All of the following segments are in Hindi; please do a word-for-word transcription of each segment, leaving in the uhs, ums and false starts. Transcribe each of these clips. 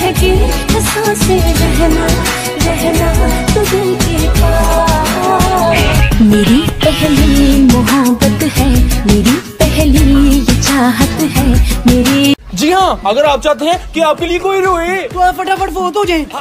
महकी सांसें रहना रहना तू दिल के पास। मेरी पहली मोहब्बत है, मेरी पहली ये चाहत है मेरी। जी हाँ, अगर आप चाहते हैं कि आपके लिए कोई रोए तो आप फटाफट फोन हो जाए।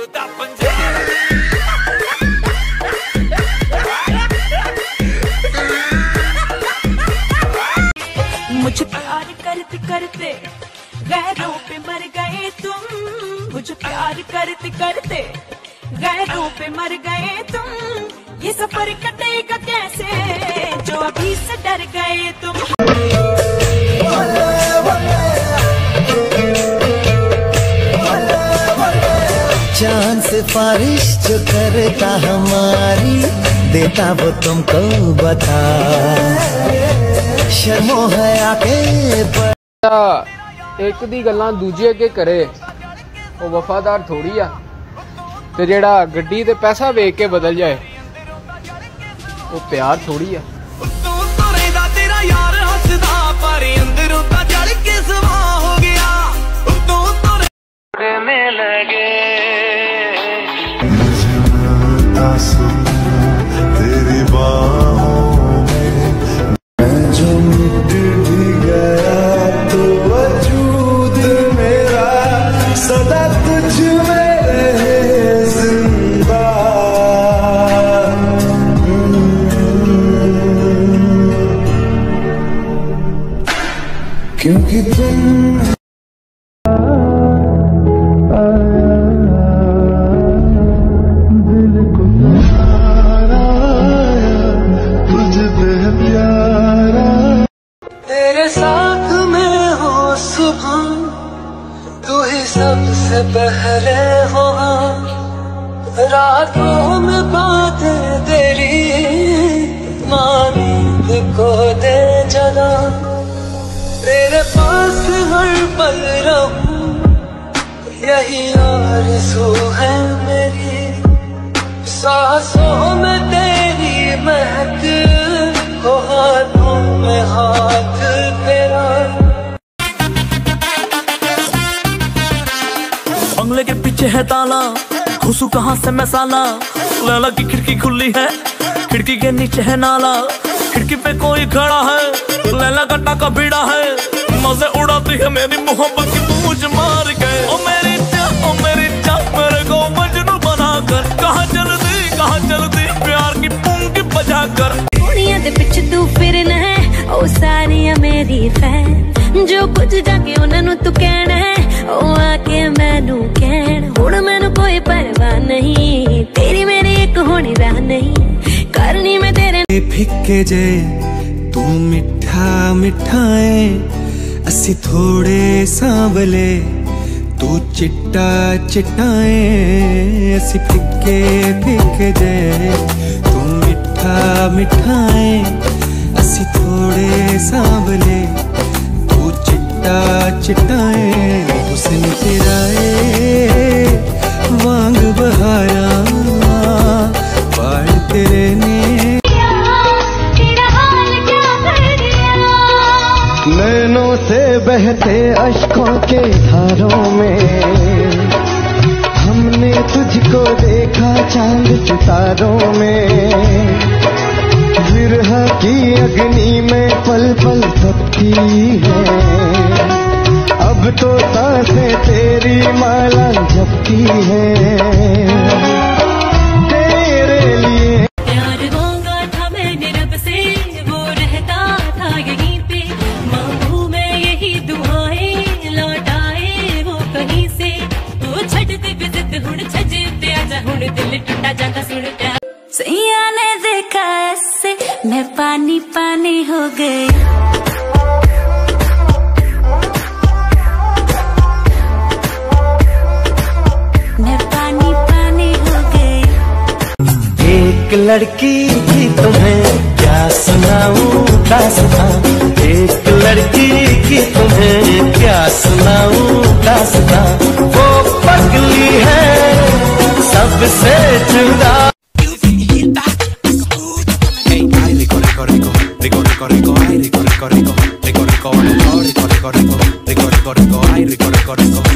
मुझे प्यार करते करते गैरों पे मर गए तुम, मुझे प्यार करते करते गैरों पे मर गए तुम। ये सफर कटेगा कैसे जो अभी से डर गए तुम। चांद से बारिश जो करता हमारी, देता वो तुमको बता। शर्मो है आके एक दी गल्लां दूजे अगे करे वो वफादार थोड़ी आ, ते जेड़ा गड्डी ते पैसा वेच के बदल जाए वो प्यार थोड़ी आ। तेरी बाहों में मैं जो मिट भी गया तो वजूद मेरा सदा तुझ में रहे जिंदा। क्योंकि तुम तेरे साथ में हो सुबह, तू ही सबसे पहले हो। रातों में बातें तेरी नींद को दे जगा। तेरे पास हर पल रहूं यही आरज़ू है मेरी। सांसों में तेरी महक हो, हाथों में हाथ तेरा। बंगले के पीछे है ताला, घुसू कहाँ से मैं साला। लैला की खिड़की खुली है, खिड़की के नीचे है नाला। खिड़की पे कोई खड़ा है, लैला का टाका भिड़ा है। मजे उड़ाती है मेरी मोहब्बत की पूछ मार के। ओ मेरी चाह, ओ मेरी चाह, मेरे को मजनू बनाकर कहाँ चलती कहाँ चलती प्यार की पूंगी बजा कर। दुनिया दे पिछ तू फिरना है ओ सारिया मेरी फैन। जो कुछ जाके उन्होंने तू कहना है ओ आके मैनू कहन। हुण मैनू कोई परवाह नहीं, तेरी मेरी एक होनी राह नहीं करनी मैं तेरे। फिक्के जे तू मिठा मिठाए, असी थोड़े सांवले तू चिट्टा चिट्टाए। असी फिक्के फिक्के जे तू मिठा मिठाए, असी थोड़े सांवले तू चिट्टा चिट्टाए। हुस्न तेरा ए वांग बहारा, बाल तेरे ने नैनों से बहते अश्कों के धारों में। हमने तुझको देखा चांद सितारों में। विरह की अग्नि में पल पल तपती है। अब तो सांसें तेरी माला जपती है तेरे लिए। प्यार मांगा था मैंने रब से, वो रहता था यहीं पे। मांगू मैं यही दुआएं, लौट आए वो कहीं से। वो छटते बिजत हुण छजते आजा, हुण दिल टूटा जाता सुन प्यार। सैया ने देखा ऐसे मैं पानी पानी हो गई। मैं पानी पानी हो गई। एक लड़की की तुम्हें क्या सुनाऊं दास्तां। एक लड़की की तुम्हें क्या सुनाऊं दास्तां। वो पगली है सबसे जुदा। Rico, rico, rico, ay, rico, rico, rico, rico, rico, rico, rico, rico, rico, rico, rico, rico, ay, rico, rico, rico.